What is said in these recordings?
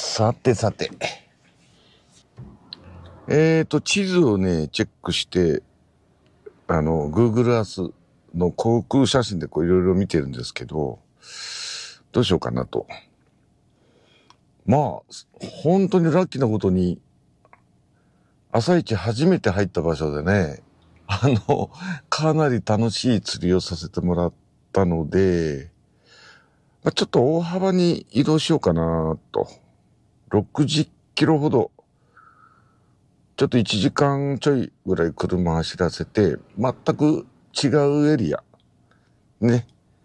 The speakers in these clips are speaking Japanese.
さてさて。地図をね、チェックして、Google Earth の航空写真でいろいろ見てるんですけど、どうしようかなと。まあ、本当にラッキーなことに、朝一初めて入った場所でね、かなり楽しい釣りをさせてもらったので、ちょっと大幅に移動しようかなと。60キロほど、ちょっと1時間ちょいぐらい車走らせて、全く違うエリア。ね。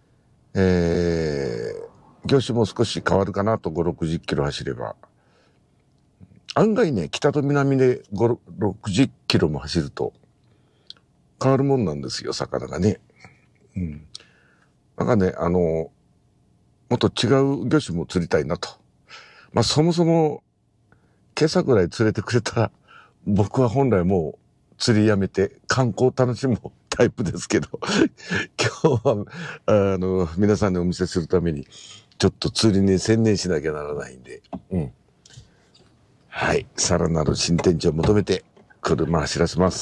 業種も少し変わるかなと5、60キロ走れば。案外ね、北と南で5、60キロも走ると変わるもんなんですよ、魚がね。うん。なんかね、もっと違う魚種も釣りたいなと。そもそも、今朝ぐらい釣れてくれたら、僕は本来もう釣りやめて観光楽しむタイプですけど、今日は、皆さんにお見せするために、ちょっと釣りに専念しなきゃならないんで、うん。はい。さらなる新天地を求めて、車走らせます。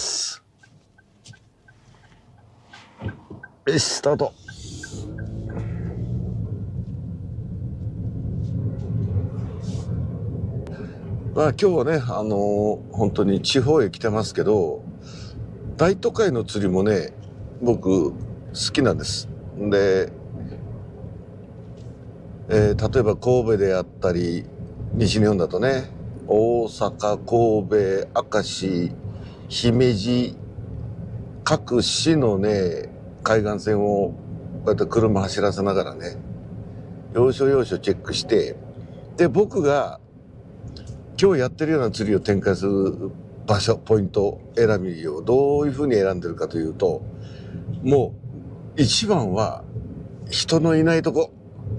よし、スタート。今日はね、本当に地方へ来てますけど、大都会の釣りもね、僕好きなんです。で、例えば神戸であったり、西日本だとね、大阪、神戸、明石、姫路、各市のね、海岸線をこうやって車走らせながらね、要所要所チェックして、で、僕が今日やってるような釣りを展開する場所、ポイント選びをどういうふうに選んでるかというと、もう一番は人のいないとこ。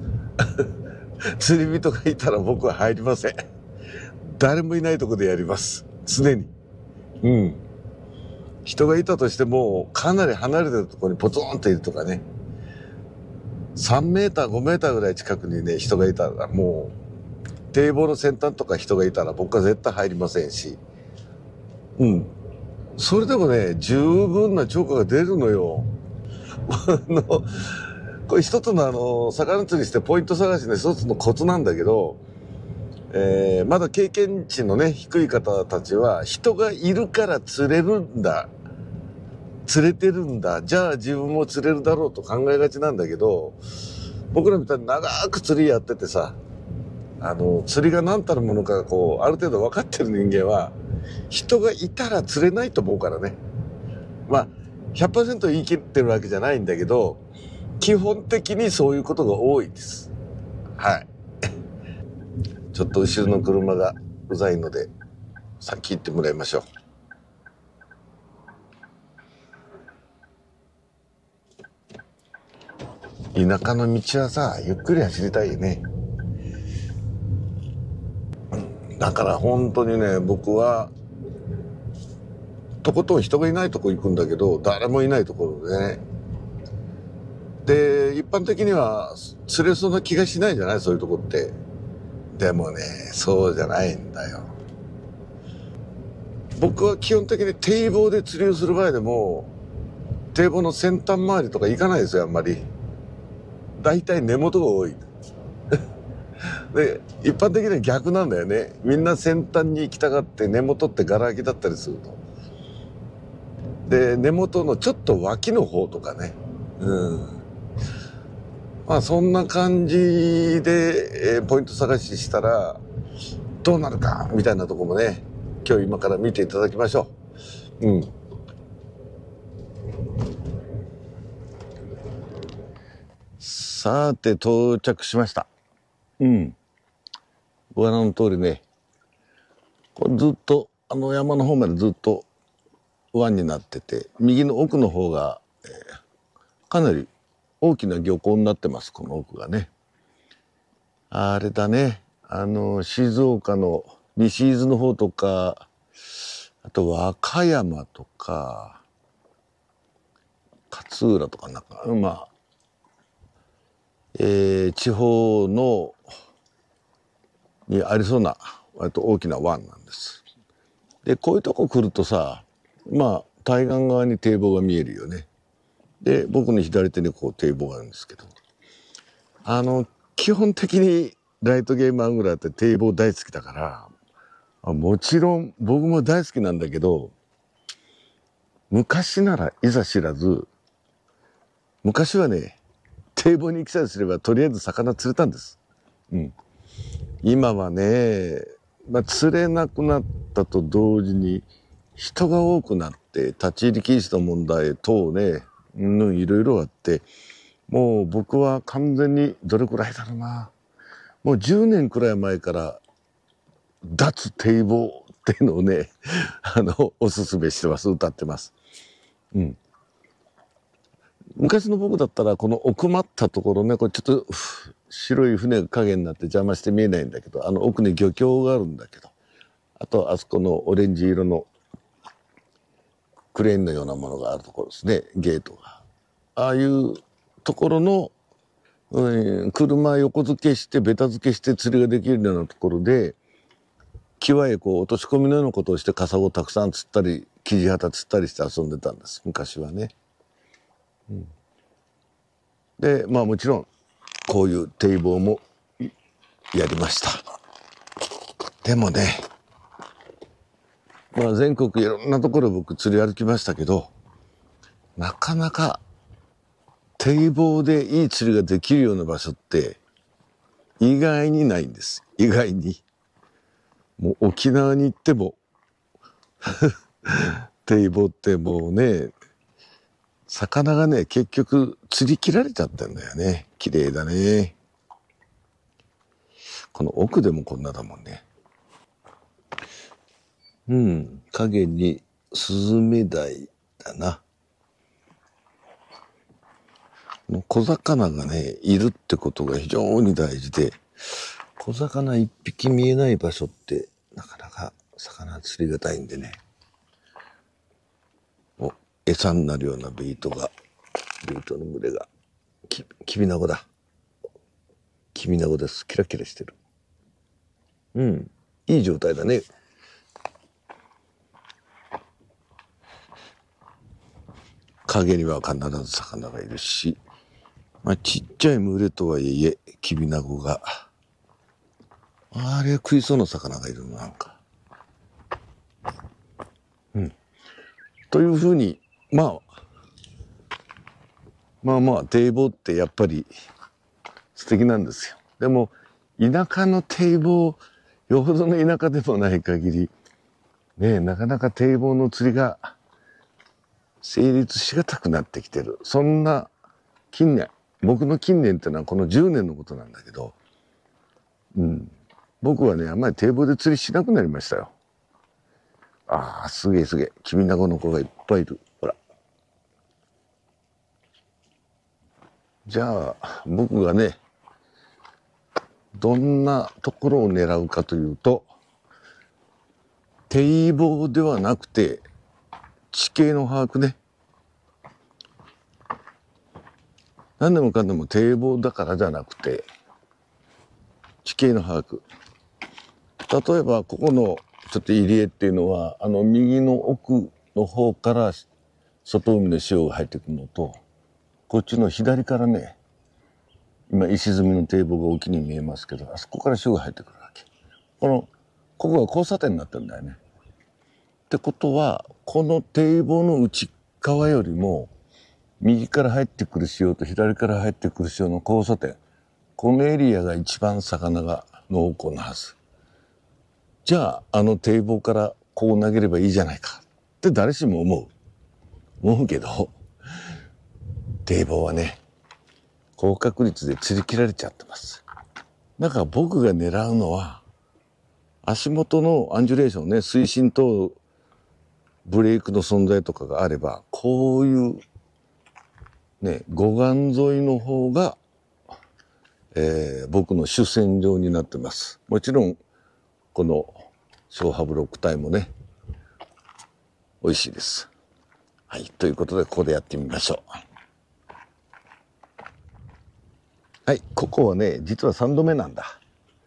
釣り人がいたら僕は入りません。誰もいないとこでやります。常に。うん。人がいたとしても、かなり離れてるところにポツンといるとかね。3メーター、5メーターぐらい近くにね、人がいたら、もう、堤防の先端とか人がいたら僕は絶対入りませんし。うん。それでもね、十分な釣果が出るのよ。これ一つの魚釣りしてポイント探しの一つのコツなんだけど、まだ経験値のね、低い方たちは、人がいるから釣れるんだ。釣れてるんだ。じゃあ自分も釣れるだろうと考えがちなんだけど、僕らみたいに長く釣りやっててさ、釣りが何たるものかがある程度分かってる人間は、人がいたら釣れないと思うからね。100% 言い切ってるわけじゃないんだけど、基本的にそういうことが多いです。はい。ちょっと後ろの車がうざいので、先行ってもらいましょう。田舎の道はさ、ゆっくり走りたいよね。だから本当にね、僕は、とことん人がいないとこ行くんだけど、誰もいないところでね。で、一般的には釣れそうな気がしないじゃない、そういうとこって。でもね、そうじゃないんだよ。僕は基本的に堤防で釣りをする場合でも、堤防の先端周りとか行かないですよ、あんまり。大体根元が多い。で、一般的には逆なんだよね。みんな先端に行きたがって根元ってガラ空きだったりすると。で、根元のちょっと脇の方とかね。うん。そんな感じで、ポイント探ししたら、どうなるか、みたいなとこもね、今日今から見ていただきましょう。うん。さて、到着しました。うん。ご覧の通りね、これずっと、山の方までずっと湾になってて、右の奥の方が、かなり大きな漁港になってます、この奥がね。あれだね、静岡の西伊豆の方とか、あと和歌山とか、勝浦とかなんか、地方のにありそうな割と大きな湾なんです。でこういうとこ来るとさ、まあ対岸側に堤防が見えるよね。で僕の左手にこう堤防があるんですけど、基本的にライトゲームアングラーって堤防大好きだから、もちろん僕も大好きなんだけど、昔ならいざ知らず、昔はね堤防に行きさえすればとりあえず魚釣れたんです。今はね、釣れなくなったと同時に人が多くなって立ち入り禁止の問題等ね、いろいろあって、もう僕は完全にどれくらいだろうな、もう10年くらい前から脱堤防っていうのをねおすすめしてます。歌ってます。昔の僕だったらこの奥まったところね、これちょっと白い船が影になって邪魔して見えないんだけど、奥に漁協があるんだけど、あとあそこのオレンジ色のクレーンのようなものがあるところですね、ゲートが。ああいうところの、車横付けしてベタ付けして釣りができるようなところで、際へこう落とし込みのようなことをしてカサゴをたくさん釣ったりキジハタ釣ったりして遊んでたんです、昔はね。でまあもちろんこういう堤防もやりました。でもね、全国いろんなところ僕釣り歩きましたけど、なかなか堤防でいい釣りができるような場所って意外にないんです。意外に。もう沖縄に行っても堤防ってもうね、魚がね結局釣り切られちゃってんだよね。綺麗だね。この奥でもこんなだもんね。影にスズメダイだな。小魚がねいるってことが非常に大事で、小魚一匹見えない場所ってなかなか魚釣りがたいんでね、餌になるようなベイトの群れがキビナゴだ。キビナゴです。キラキラしてる。いい状態だね。影には必ず魚がいるし、ちっちゃい群れとはいえキビナゴが、あれ食いそうな魚がいるのなんか。というふうにまあ堤防ってやっぱり素敵なんですよ。でも田舎の堤防、よほどの田舎でもない限りね、なかなか堤防の釣りが成立しがたくなってきてる。そんな近年、僕の近年ってのはこの10年のことなんだけど、僕はねあんまり堤防で釣りしなくなりましたよ。すげえすげえ、キビナゴの子がいっぱいいる。ほら。じゃあ僕がねどんなところを狙うかというと、堤防ではなくて地形の把握ね。何でもかんでも堤防だからじゃなくて地形の把握。例えばここのちょっと入り江っていうのは右の奥の方から外海の潮が入ってくるのと、こっちの左からね、今石積みの堤防が沖に見えますけど、あそこから潮が入ってくるわけ。ここが交差点になってるんだよね。ってことはこの堤防の内側よりも右から入ってくる潮と左から入ってくる潮の交差点、このエリアが一番魚が濃厚なはず。じゃあ堤防からこう投げればいいじゃないかって誰しも思うけど、堤防はね高確率で釣り切られちゃってます。だから僕が狙うのは足元のアンジュレーションね、水深とブレークの存在とかがあれば、こういうね護岸沿いの方が、僕の主戦場になってます。もちろんこの小波ブロック帯もね美味しいです。はい、ということでここでやってみましょう。はい、ここはね実は3度目なんだ。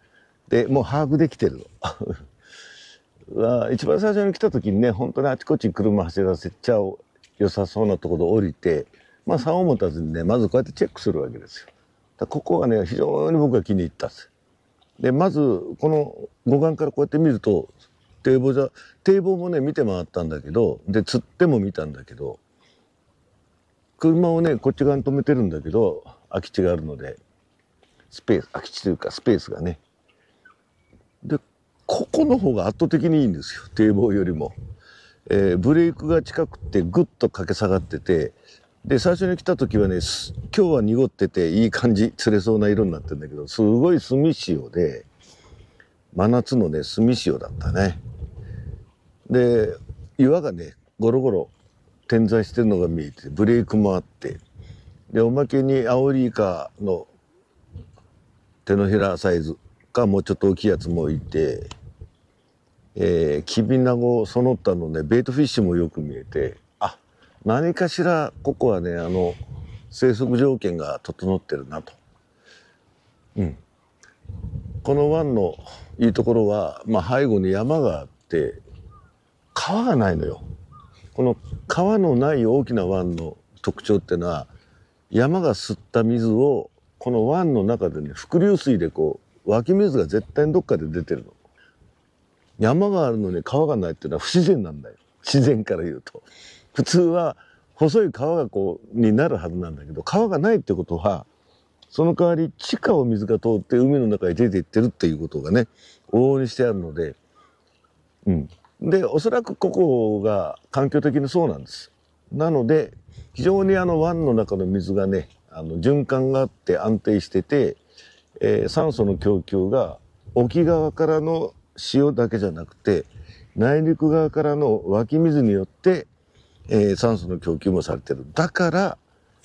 で、もう把握できてるの。一番最初に来た時にね、本当にあちこち車走らせちゃ良さそうなところで降りて、まあ、差を持たずにね、まずこうやってチェックするわけですよ。ここはね、非常に僕が気に入ったんです。で、まず、この護岸からこうやって見ると、堤防もね、見て回ったんだけど、で、釣っても見たんだけど、車をね、こっち側に止めてるんだけど、空き地があるので、空き地というかスペースがね。で、ここの方が圧倒的にいいんですよ、堤防よりも。ブレークが近くてぐっと駆け下がってて、で、最初に来た時はね、今日は濁ってていい感じ、釣れそうな色になってるんだけど、すごい墨潮で、真夏のね、墨潮だったね。で、岩がね、ゴロゴロ点在してるのが見えて、ブレークもあって、で、おまけにアオリイカの手のひらサイズかもうちょっと大きいやつもいて、キビナゴその他のね、ベイトフィッシュもよく見えて、あ、何かしらここはね、生息条件が整ってるなと。うん。この湾のいいところは、まあ、背後に山があって、川がないのよ。この川のない大きな湾の特徴っていうのは、山が吸った水をこの湾の中でね、伏流水でこう湧き水が絶対にどっかで出てるの。山があるのに川がないっていうのは不自然なんだよ。自然から言うと。普通は細い川がこうになるはずなんだけど、川がないってことは、その代わり地下を水が通って海の中に出ていってるっていうことがね、往々にしてあるので、うん。で、おそらくここが環境的にそうなんです。なので、非常に湾の中の水がね、循環があって安定してて、酸素の供給が沖側からの潮だけじゃなくて、内陸側からの湧き水によって、酸素の供給もされてる。だから、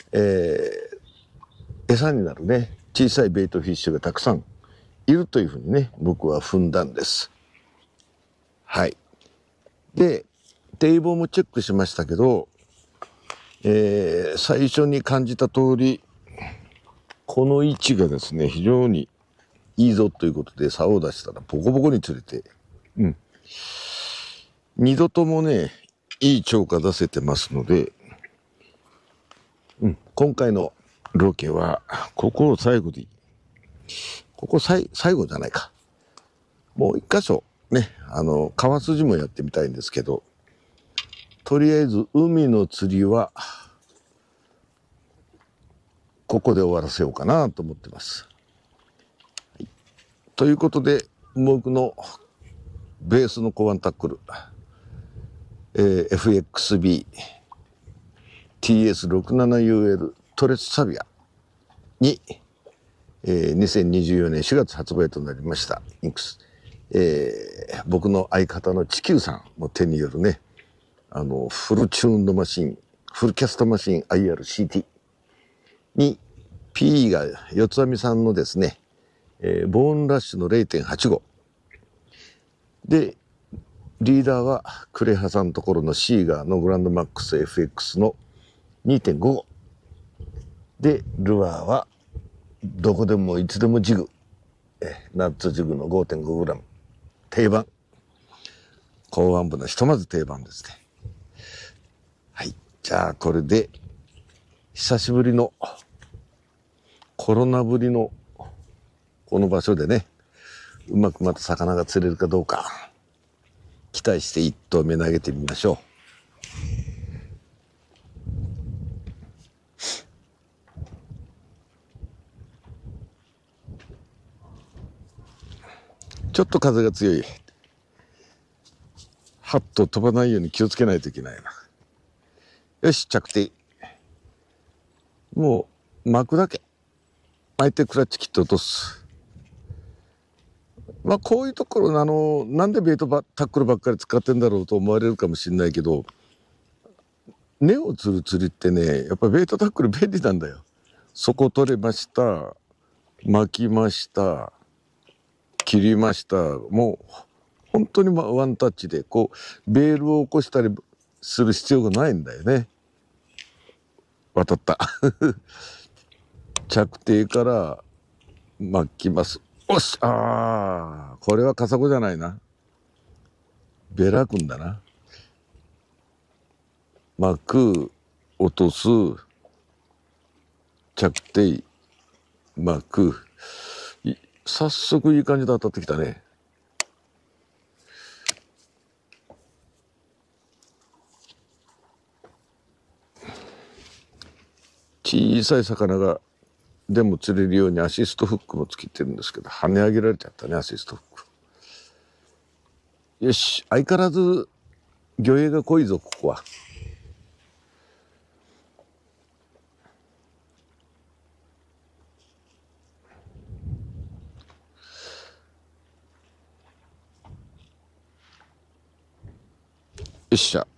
餌になるね、小さいベイトフィッシュがたくさんいるというふうにね、僕は踏んだんです。はい。で、堤防もチェックしましたけど、最初に感じた通り、この位置がですね、非常にいいぞということで竿を出したらボコボコに釣れて、うん。二度ともね、いい釣果出せてますので、うん。今回のロケは、ここを最後で、最後じゃないか。もう一箇所、ね、川筋もやってみたいんですけど、とりあえず海の釣りは、ここで終わらせようかなと思ってます。はい、ということで、僕のベースの小ワンタックル、FXB TS67UL トレスサビアに、2024年4月発売となりましたインクス。僕の相方の地球さんの手によるね、フルチューンドマシン、フルキャストマシン IRCT に P が四つ編みさんのですね、ボーンラッシュの 0.85 で、リーダーはクレハさんのところのシーガーのグランドマックス FX の 2.55 で、ルアーはどこでもいつでもジグ、ナッツジグの 5.5g 定番、高腕部のひとまず定番ですね。はい、じゃあこれで久しぶりのコロナぶりのこの場所でね、うまくまた魚が釣れるかどうか期待して一投目投げてみましょう。ちょっと風が強い。ハッと飛ばないように気をつけないといけないな。よし、着底。もう巻くだけ。巻いてクラッチ切って落とす。まあこういうところなんでベイトタックルばっかり使ってんだろうと思われるかもしれないけど、根を釣る釣りってね、やっぱりベイトタックル便利なんだよ。底取れました。巻きました。切りました。もう本当にワンタッチでこうベールを起こしたりする必要がないんだよね。渡った。着底から巻きます。 おし、ああ、これはカサゴじゃないな。ベラ君だな。巻く、落とす、着底、巻く。早速いい感じで当たってきたね。小さい魚がでも釣れるようにアシストフックもつけてるんですけど、跳ね上げられちゃったね、アシストフック。よし、相変わらず魚影が濃いぞ、ここは。よっしゃ。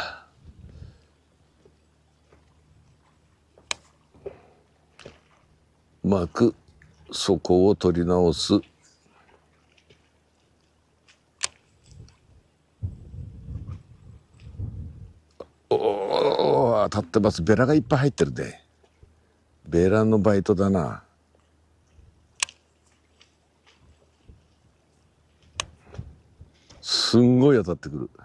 巻く、底を取り直す。おお、当たってます。ベラがいっぱい入ってるね。ベラのバイトだな。すんごい当たってくる。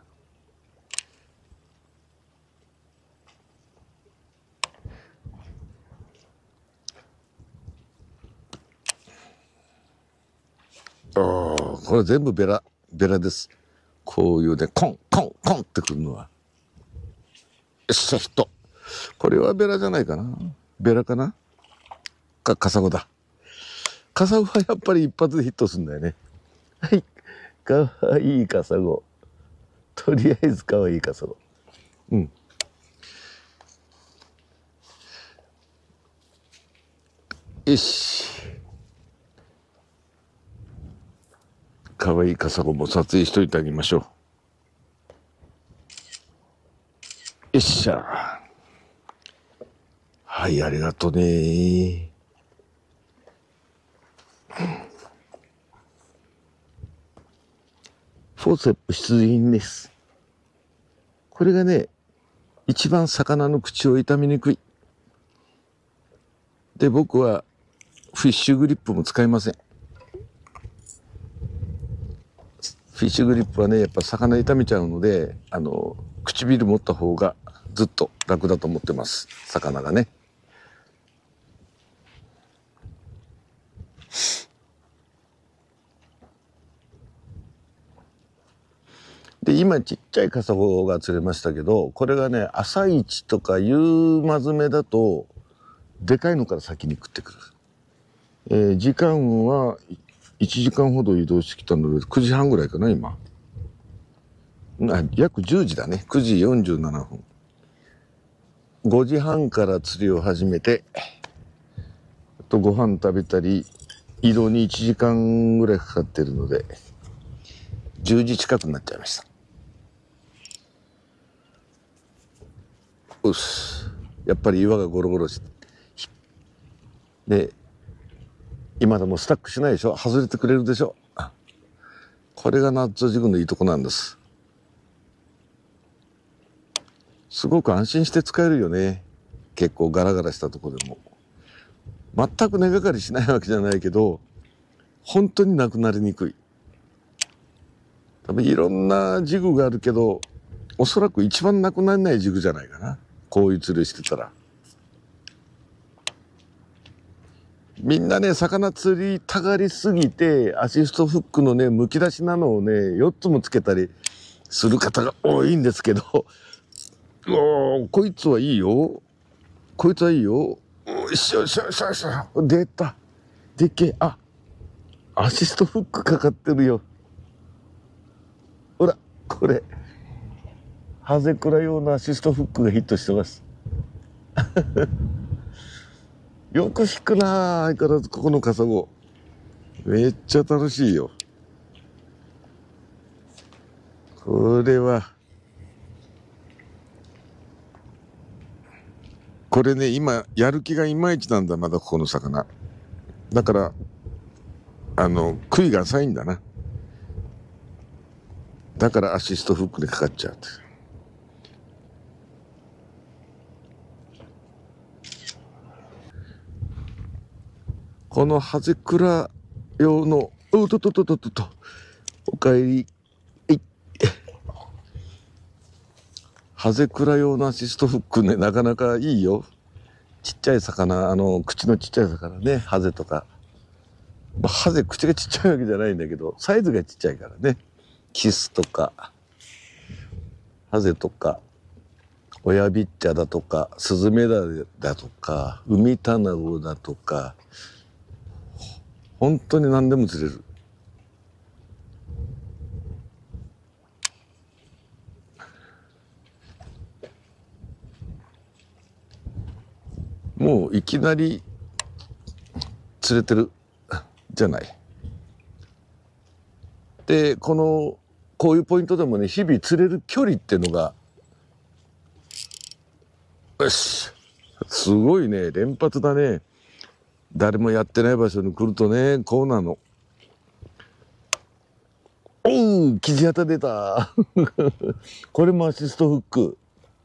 これ全部ベラです。こういうね、コンコンコンってくるのは。よっしゃ、ヒット。これはベラじゃないかな。ベラかなカサゴだ。カサゴはやっぱり一発でヒットするんだよね。はい。かわいいカサゴ。とりあえずかわいいカサゴ。うん。よし。かわいいカサゴも撮影しといてあげましょう。よっしゃ。はい、ありがとね。フォーセップ出陣です。これがね、一番魚の口を傷みにくい。で、僕はフィッシュグリップも使いません。フィッシュグリップはね、やっぱ魚傷めちゃうので、唇持った方がずっと楽だと思ってます。魚がね。で、今ちっちゃいカサゴが釣れましたけど、これがね、朝一とか夕間詰めだと、でかいのから先に食ってくる。時間は1時間ほど移動してきたので、9時半ぐらいかな、今。約10時だね。9時47分。5時半から釣りを始めて、ご飯食べたり、移動に1時間ぐらいかかってるので、10時近くになっちゃいました。うっす。やっぱり岩がゴロゴロして。で、今でもスタックしないでしょ？外れてくれるでしょ？これがナッツジグのいいとこなんです。すごく安心して使えるよね。結構ガラガラしたとこでも。全く根がかりしないわけじゃないけど、本当になくなりにくい。多分いろんなジグがあるけど、おそらく一番なくならないジグじゃないかな。こういう釣りしてたら。みんなね、魚釣りたがりすぎて、アシストフックのね、むき出しなのをね、4つもつけたりする方が多いんですけど、こいつはいいよ。こいつはいいよ。よしよしよしよし。出た。でっけえ。アシストフックかかってるよ。ほら、これ。ハゼクラ用のアシストフックがヒットしてます。よく引くなあ、相変わらずここのカサゴ。めっちゃ楽しいよ。これは。これね、今、やる気がいまいちなんだ、まだここの魚。だから、杭が浅いんだな。だからアシストフックでかかっちゃう。このハゼクラ用の、おとととととと、おかえり、ハゼクラ用のアシストフックね、なかなかいいよ。ちっちゃい魚、口のちっちゃい魚ね、ハゼとか。まあ、ハゼ口がちっちゃいわけじゃないんだけど、サイズがちっちゃいからね。キスとか、ハゼとか、親ビッチャだとか、スズメダだとか、ウミタナゴだとか、本当に何でも釣れる。もういきなり釣れてるじゃない。で、こういうポイントでもね、日々釣れる距離っていうのが、よし、すごいね、連発だね。誰もやってない場所に来るとね、こうなの。おう、キジハタ出た。これもアシストフック。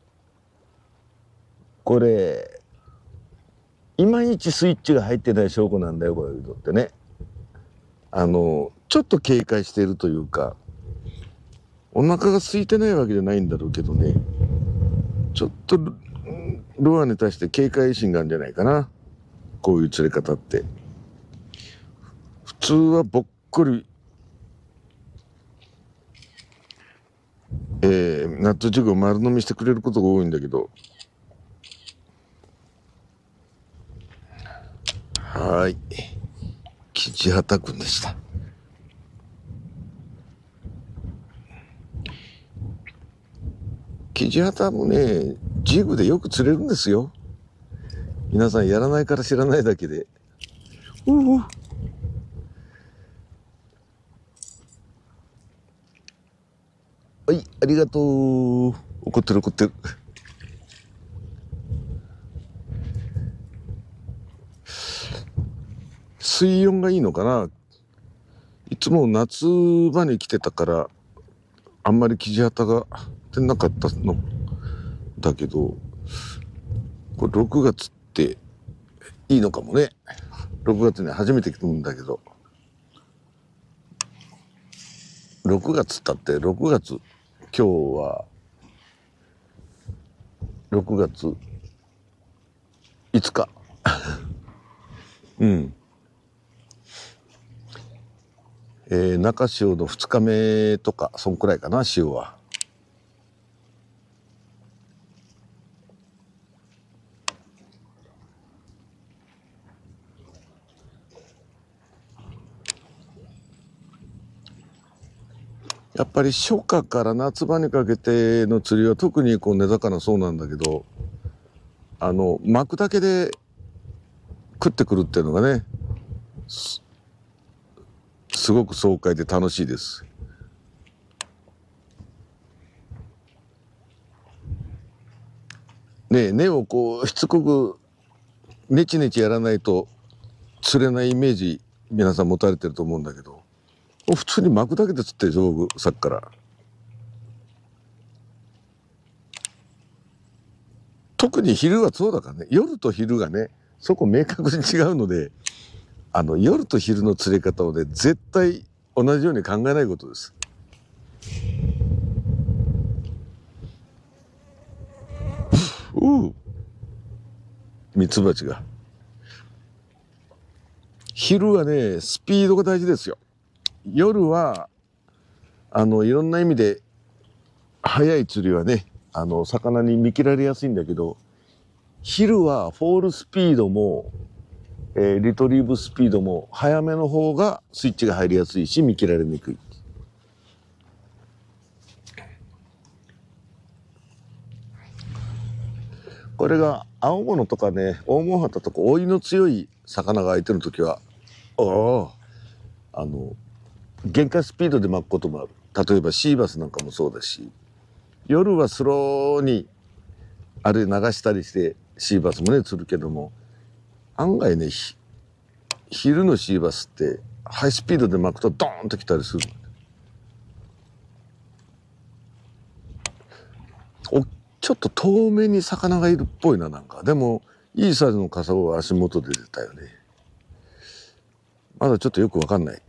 これ、いまいちスイッチが入ってない証拠なんだよ、こういうのってね。ちょっと警戒しているというか、お腹が空いてないわけじゃないんだろうけどね、ちょっとルアーに対して警戒心があるんじゃないかな。こういう釣れ方って。普通はぼっこり、ナットジグを丸飲みしてくれることが多いんだけど、はい。キジハタ君でした。キジハタもね、ジグでよく釣れるんですよ。皆さんやらないから知らないだけで。はい、ありがとう。怒ってる怒ってる。水温がいいのかな。いつも夏場に来てたからあんまりキジハタが出なかったのだけど、これ6月っていいのかもね。6月に初めて来るんだけど、6月ったって6月、今日は6月5日うん。中潮の2日目とかそんくらいかな、潮は。やっぱり初夏から夏場にかけての釣りは特にこう根魚そうなんだけど、巻くだけで食ってくるっていうのがね、すごく爽快で楽しいです。ねえ、根をこうしつこくネチネチやらないと釣れないイメージ皆さん持たれてると思うんだけど、普通に巻くだけで釣ってるでしょ、僕さっきから。特に昼はそうだからね、夜と昼がね、そこ明確に違うので、夜と昼の釣れ方をね、絶対同じように考えないことです。ミツバチが。昼はね、スピードが大事ですよ。夜は、いろんな意味で、早い釣りはね、魚に見切られやすいんだけど、昼はフォールスピードも、リトリーブスピードも早めの方がスイッチが入りやすいし見切られにくい。これが青物とかね、大物旗とか追いの強い魚が空いてる時は、限界スピードで巻くこともある。例えばシーバスなんかもそうだし、夜はスローにあれ流したりしてシーバスもね釣るけども、案外ね、昼のシーバスってハイスピードで巻くとドーンと来たりする。ちょっと遠目に魚がいるっぽいな、なんか。でもいいサイズのカサゴが足元で出たよね。 まだちょっとよくわかんないって。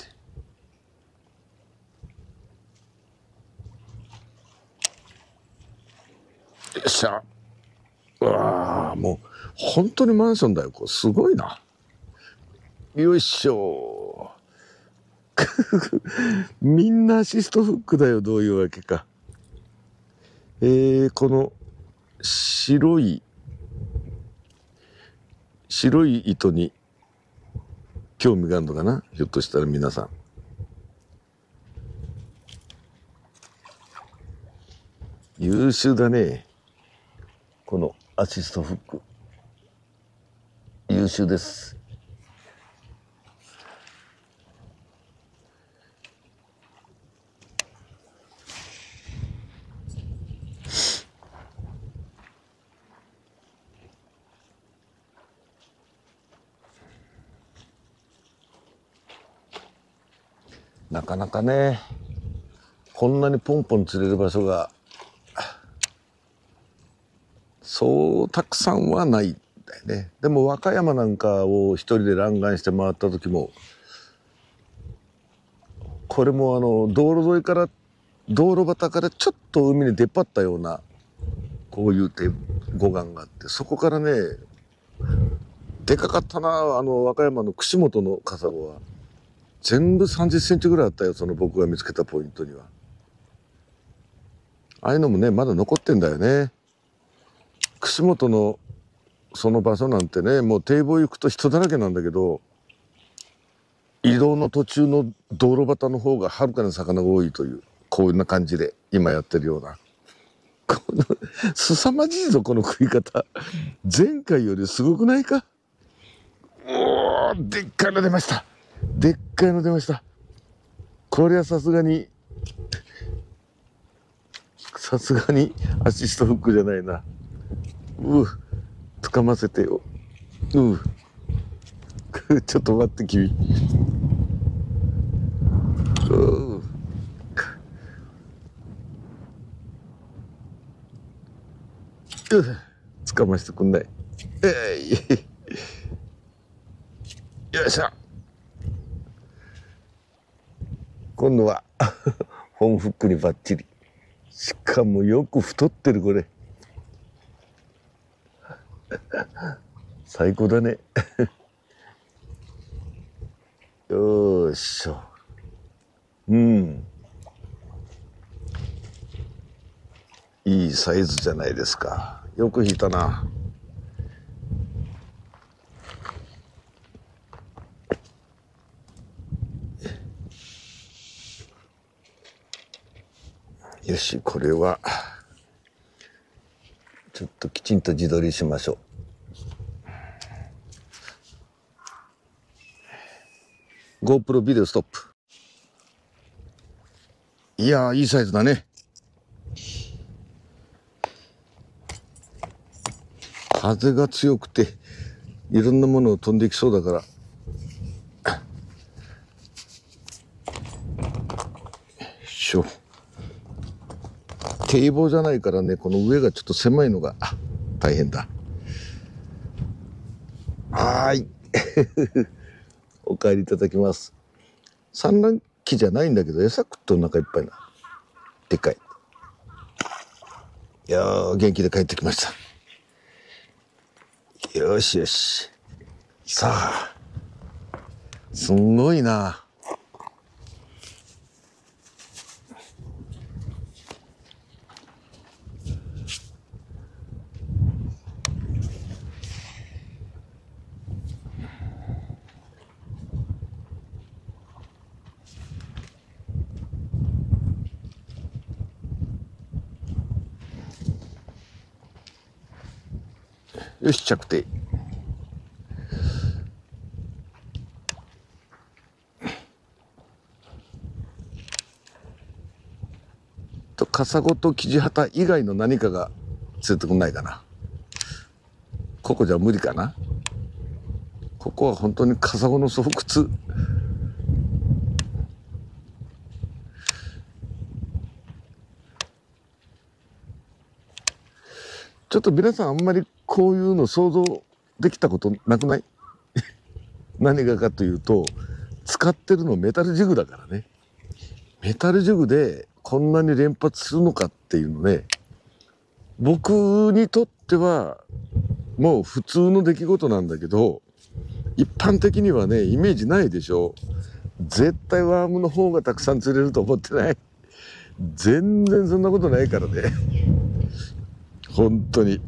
よっしゃ。うわあ、もう、本当にマンションだよ。これすごいな。よいしょ。みんなアシストフックだよ。どういうわけか。この白い糸に興味があるのかな、ひょっとしたら皆さん。優秀だね。このアシストフック。優秀です。なかなかね、こんなにポンポン釣れる場所がそうたくさんはないんだよね。でも和歌山なんかを一人で欄岸して回った時も、これも道路沿いから道路端からちょっと海に出っ張ったようなこういう護岸があって、そこからね、でかかったな。和歌山の串本のカサゴは全部30センチぐらいあったよ。その僕が見つけたポイントには。ああいうのもねまだ残ってんだよね。串本のその場所なんてね、もう堤防行くと人だらけなんだけど、移動の途中の道路端の方がはるかに魚が多いという、こんな感じで今やってるような。この凄まじいぞこの食い方。前回よりすごくないか。おー、でっかいの出ました。でっかいの出ました。これはさすがにアシストフックじゃないな。掴ませてよ。ちょっと待って君。掴ましてくんない。よいしょ。今度は本フックにバッチリ。しかもよく太ってるこれ。最高だね。よーしょ。いいサイズじゃないですか。よく引いたな。よし、これはちょっときちんと自撮りしましょう。GoPro ビデオストップ。いやー、いいサイズだね。風が強くていろんなものを飛んでいきそうだから。よいしょ。堤防じゃないからね、この上がちょっと狭いのが大変だ。はーい。お帰りいただきます。産卵期じゃないんだけど、餌食っとお腹いっぱいな。でっかい。いやー、元気で帰ってきました。よしよし。さあ、すんごいな。よし、着底。カサゴとキジハタ以外の何かが連れてこないかな。ここじゃ無理かな。ここは本当にカサゴの巣窟。ちょっと皆さんあんまりこういうの想像できたことなくない？何がかというと、 使ってるのメタルジグだからね。メタルジグでこんなに連発するのかっていうのね、僕にとってはもう普通の出来事なんだけど、一般的にはね、イメージないでしょ。絶対ワームの方がたくさん釣れると思ってない。全然そんなことないからね。本当に。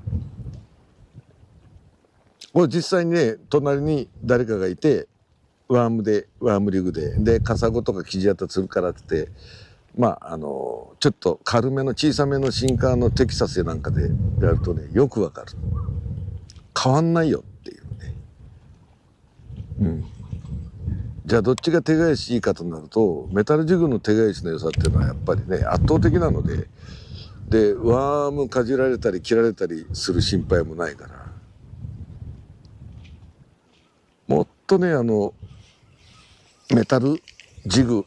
これ実際にね、隣に誰かがいて、ワームリグで、カサゴとかキジハタ釣るからって、ちょっと軽めの小さめのシンカーのテキサスなんかでやるとね、よくわかる。変わんないよっていうね。うん。じゃあどっちが手返しいいかとなると、メタルジグの手返しの良さっていうのはやっぱりね、圧倒的なので、で、ワームかじられたり切られたりする心配もないから。もっとね、メタルリグ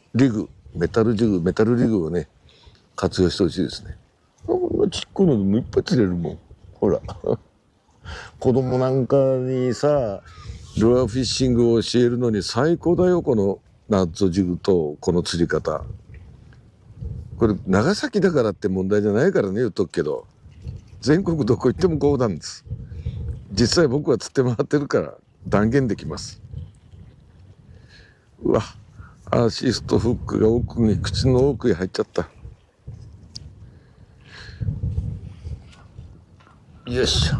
をね、活用してほしいですね。こんなちっこいのでもいっぱい釣れるもん。ほら。子供なんかにさ、ルアーフィッシングを教えるのに最高だよ、このナッツジグとこの釣り方。これ長崎だからって問題じゃないからね、言っとくけど。全国どこ行ってもこうなんです。実際僕は釣って回ってるから断言できます。うわ、アシストフックが奥に、口の奥へ入っちゃった。よいしょ。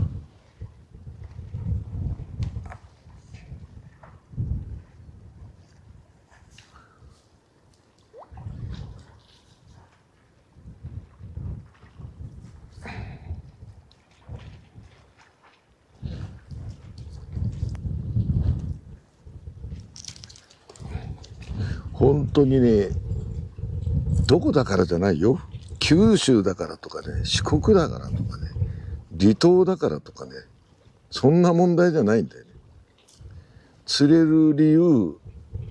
本当にね、どこだからじゃないよ。九州だからとかね、四国だからとかね、離島だからとかね、そんな問題じゃないんだよね。釣れる理由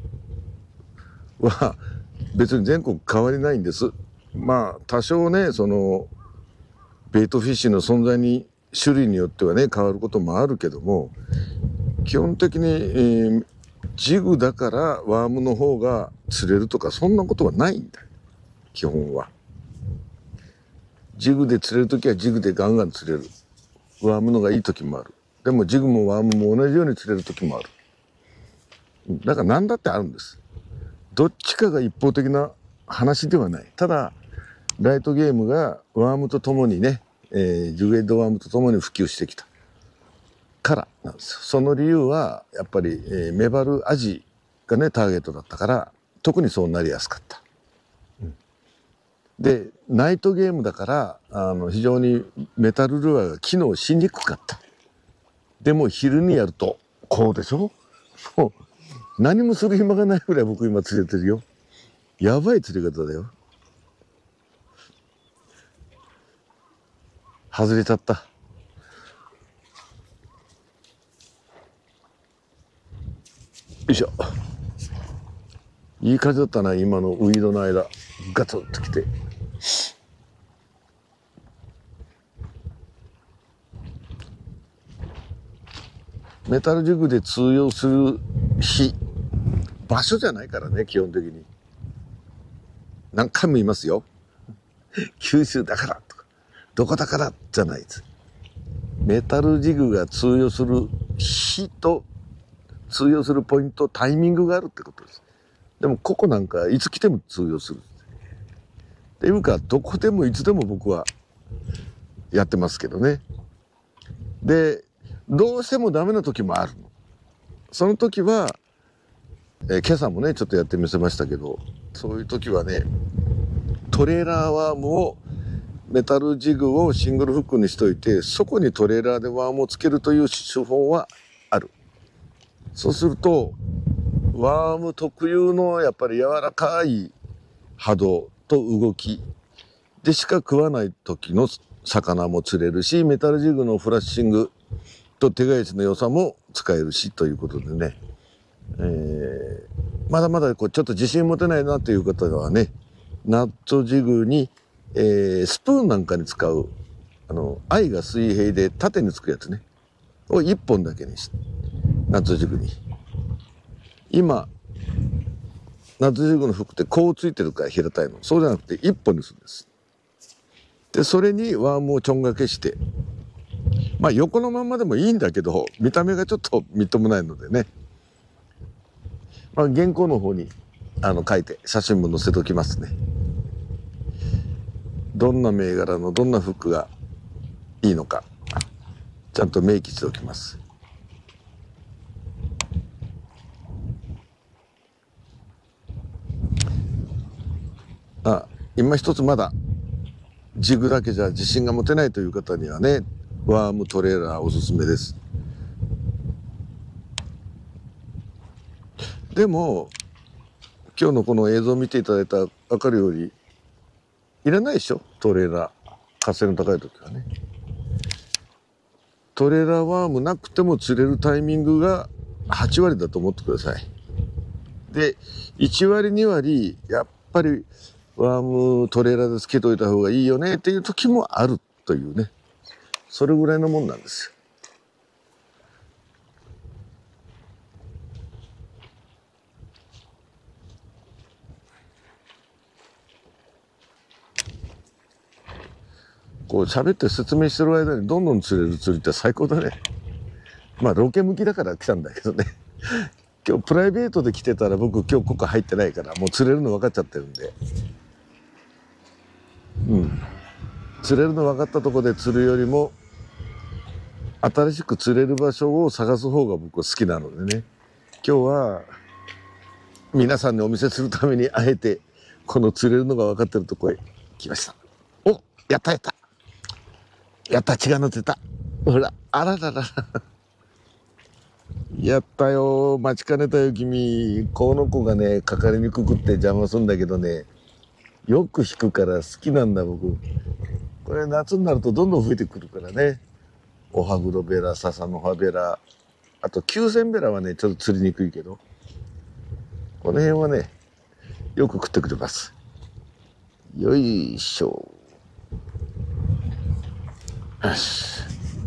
は別に全国変わりないんです。まあ多少ね、ベイトフィッシュの存在に種類によってはね変わることもあるけども、基本的に、ジグだからワームの方が釣れるとかそんなことはないんだよ、基本は。ジグで釣れるときはジグでガンガン釣れる。ワームのがいいときもある。でもジグもワームも同じように釣れるときもある。だから何だってあるんです。どっちかが一方的な話ではない。ただライトゲームがワームとともにね、ジグヘッドワームとともに普及してきたからなんですよ。その理由はやっぱり、メバルアジがねターゲットだったから特にそうなりやすかった。でナイトゲームだから非常にメタルルアーが機能しにくかった。でも昼にやるとこうでしょ。もう何もする暇がないぐらい僕今釣れてるよ。やばい釣り方だよ。外れちゃった。よいしょ。いい風だったな、今のウイードの間ガツッときて。メタルジグで通用する日、場所じゃないからね、基本的に。何回も言いますよ。九州だからとかどこだからじゃないです。メタルジグが通用する日と通用するポイント、タイミングがあるってことです。でもここなんかいつ来ても通用するっていうか、どこでもいつでも僕はやってますけどね。でどうしてもダメな時もあるの。その時は、今朝もねちょっとやってみせましたけど、そういう時はねトレーラーワームをメタルジグをシングルフックにしといて、そこにトレーラーでワームをつけるという手法はある。そうするとワーム特有のやっぱり柔らかい波動と動きでしか食わない時の魚も釣れるし、メタルジグのフラッシングと手返しの良さも使えるしということでね、まだまだちょっと自信持てないなという方はね、ナットジグに、スプーンなんかに使う愛が水平で縦につくやつねを1本だけにして、ナットジグに今夏ジグの服ってこうついてるから平たいの。そうじゃなくて一本にするんです。で、それにワームをちょんがけして、まあ横のまんまでもいいんだけど、見た目がちょっとみっともないのでね。まあ原稿の方に書いて写真も載せておきますね。どんな銘柄のどんな服がいいのか、ちゃんと明記しておきます。今一つまだジグだけじゃ自信が持てないという方にはね、ワームトレーラーおすすめです。でも今日のこの映像を見ていただいたら分かるように、いらないでしょ、トレーラー。活性の高い時はね。トレーラーワームなくても釣れるタイミングが8割だと思ってください。で、1割2割やっぱりワームトレーラーでつけといた方がいいよねっていう時もあるというね、それぐらいのもんなんですよ。こう喋って説明してる間にどんどん釣れる釣りって最高だね。まあロケ向きだから来たんだけどね。今日プライベートで来てたら僕今日ここ入ってないからもう釣れるの分かっちゃってるんで。釣れるの分かったとこで釣るよりも新しく釣れる場所を探す方が僕は好きなのでね。今日は皆さんにお見せするためにあえてこの釣れるのが分かってるとこへ来ました。お、やったやった。やった、血が乗ってた。ほら、あらららら。やったよ、待ちかねたよ君。この子がね、かかりにくくって邪魔するんだけどね、よく引くから好きなんだ僕。これ夏になるとどんどん増えてくるからね。お歯黒ベラ、笹の葉ベラ、あと9000ベラはねちょっと釣りにくいけど、この辺はねよく食ってくれます。よいしょ。よし。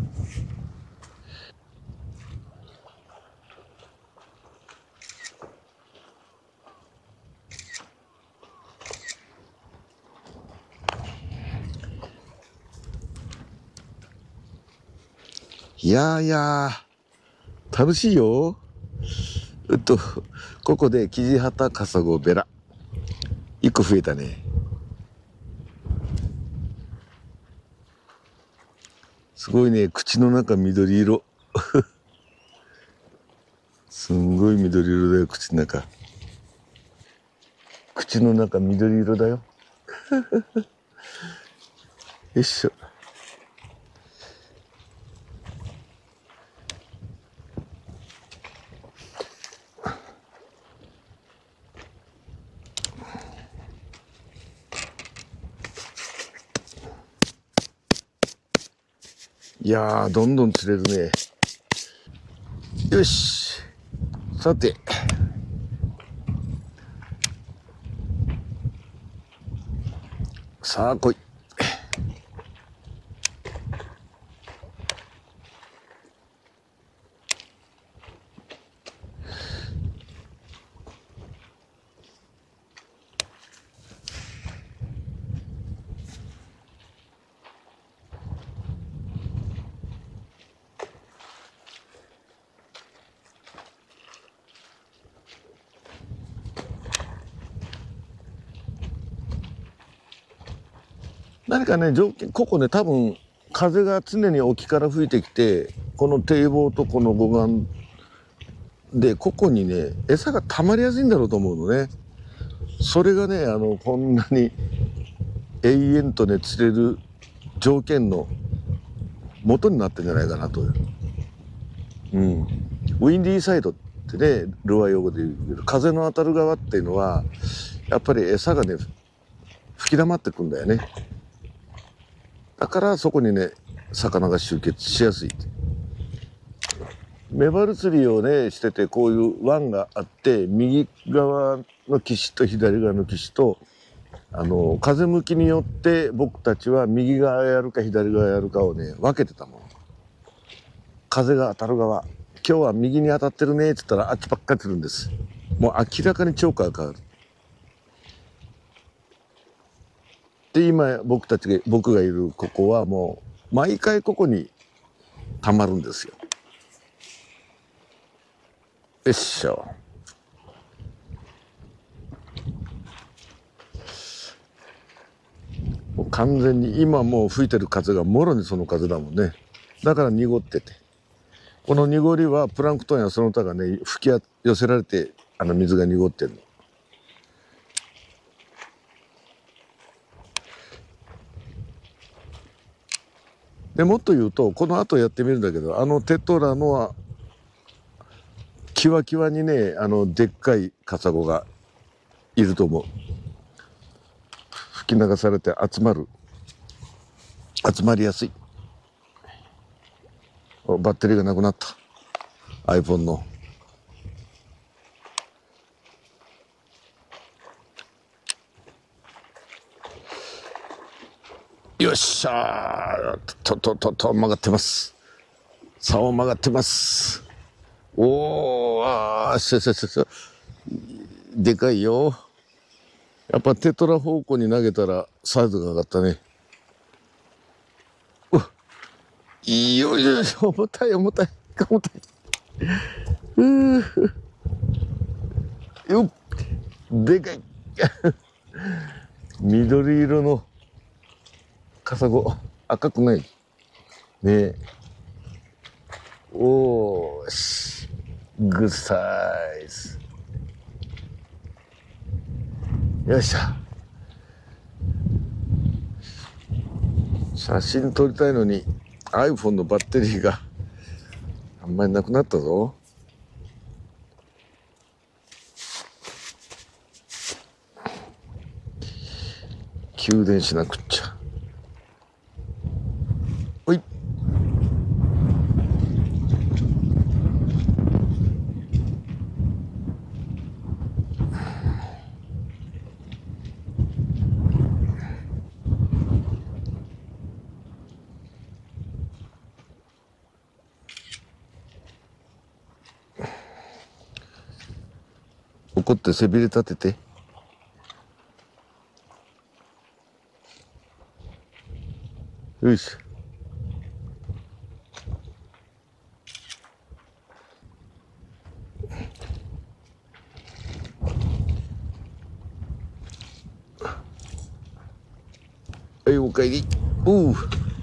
いやーいやー、楽しいよ。ここでキジハタカサゴベラ。1個増えたね。すごいね、口の中緑色。すんごい緑色だよ、口の中。口の中緑色だよ。よいしょ。いやー、どんどん釣れるね。よし。さて。さあ来い。何かね、条件、ここね、多分、風が常に沖から吹いてきて、この堤防とこの護岸で、ここにね、餌が溜まりやすいんだろうと思うのね。それがね、こんなに永遠とね、釣れる条件の元になってんじゃないかなと。ウィンディーサイドってね、ルアー用語で言うけど、風の当たる側っていうのは、やっぱり餌がね、吹き溜まってくんだよね。だからそこにね、魚が集結しやすい。メバル釣りをねしてて、こういう湾があって、右側の岸と左側の岸と風向きによって僕たちは右側やるか左側やるかをね分けてたもん。風が当たる側、今日は右に当たってるねって言ったらあっちばっかり来るんです。もう明らかに釣果が変わる。 で、今僕がいるここはもう、毎回ここに溜まるんですよ。よっしょ。もう完全に今もう吹いてる風がもろにその風だもんね。だから濁ってて。この濁りはプランクトンやその他がね、吹き寄せられて、水が濁ってるの。でもっと言うと、この後やってみるんだけど、テトラのはキワキワにね、でっかいカサゴがいると思う。吹き流されて集まりやすい。バッテリーがなくなった。iPhone の。よっしゃー。曲がってます。竿曲がってます。おー、でかいよ。やっぱテトラ方向に投げたらサイズが上がったね。いいよ、重たい。よっ。でかい。緑色のカサゴ。赤くない。ねえ。おーし。グッサイズ。よいしょ。写真撮りたいのに iPhone のバッテリーがあんまりなくなったぞ。給電しなくっちゃ。おい。怒って背びれ立てて。よし。はい、おかえり。おう。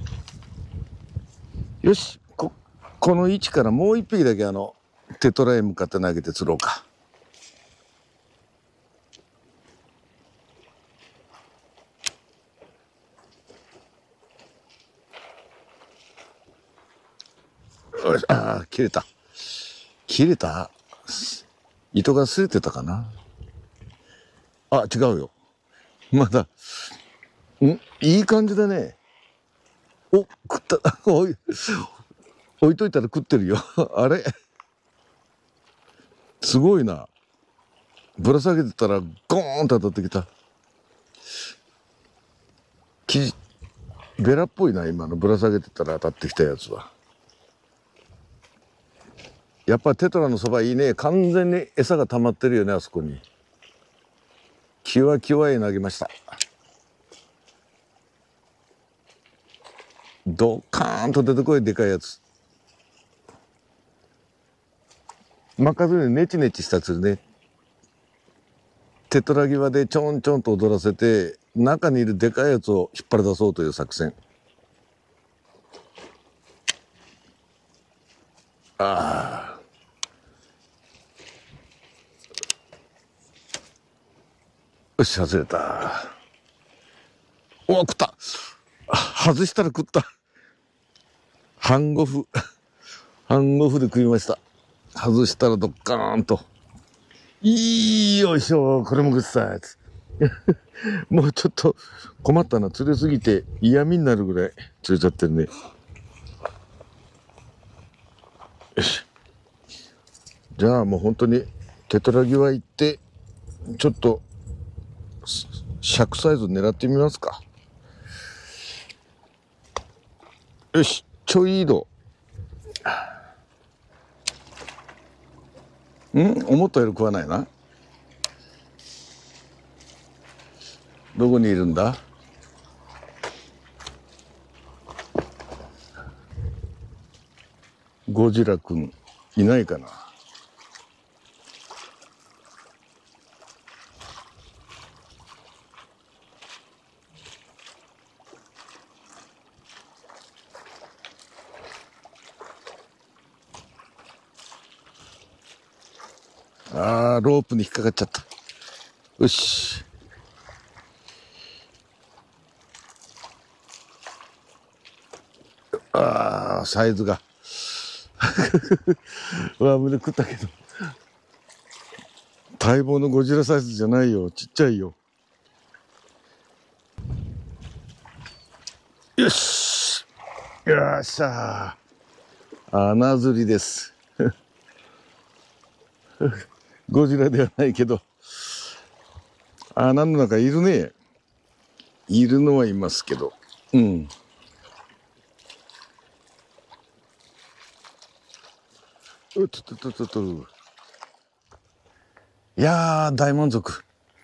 よし。この位置からもう一匹だけテトラへ向かって投げて釣ろうか。ああ、切れた。糸が擦れてたかな。あ、違うよ。まだ、いい感じだね。お、食った。置いといたら食ってるよ。あれすごいな。ぶら下げてたらゴーンと当たってきた。ベラっぽいな、今のぶら下げてたら当たってきたやつは。やっぱテトラのそばいいね。完全に餌が溜まってるよね、あそこに。キワキワへ投げました。ドカーンと出てこい、でかいやつ。巻かずにネチネチした釣りね。テトラ際でちょんちょんと踊らせて、中にいるでかいやつを引っ張り出そうという作戦。ああ。よし、外れた。お、食った。外したら食った。半ゴフで食いました。外したらドッカーンと。よいしょ。これもグッサイズ。もうちょっと困ったな。釣れすぎて嫌味になるぐらい釣れちゃってるね。よし。じゃあもう本当にテトラ際行って、ちょっと尺サイズ狙ってみますか。よし。ちょい移動。思ったより食わないな。どこにいるんだ。 ゴジラくんいないかな。ロープに引っかかっちゃった。よし。サイズが。胸食ったけど。待望のゴジラサイズじゃないよ。ちっちゃいよ。よし。よっしゃー。穴釣りです。ゴジラではないけど、穴の中いるね。いるのはいますけど。うん。いやー、大満足。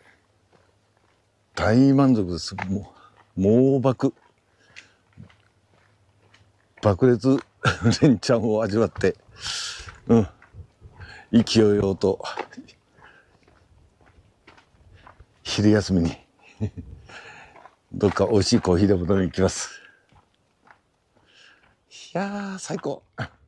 大満足です。猛爆裂連チャンを味わって、勢いよと、昼休みに、どっか美味しいコーヒーでも飲みに行きます。いやー、最高。